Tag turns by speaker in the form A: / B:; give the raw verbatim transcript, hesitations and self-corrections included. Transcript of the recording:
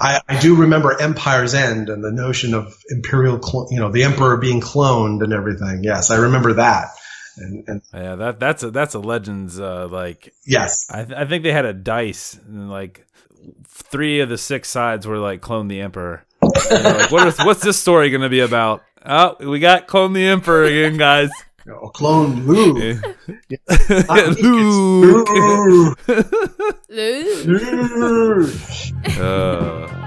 A: I, I do remember Empire's End and the notion of imperial, you know, the emperor being cloned and everything. Yes, I remember that. And, and
B: yeah, that that's a that's a Legends. Uh, like
A: yes,
B: I th I think they had a dice, and like three of the six sides were like clone the emperor. Like, what is what's this story going to be about? Oh, we got clone the emperor again, guys.
A: Oh, clone Luke.
B: Luke.
C: Luke.
B: uh.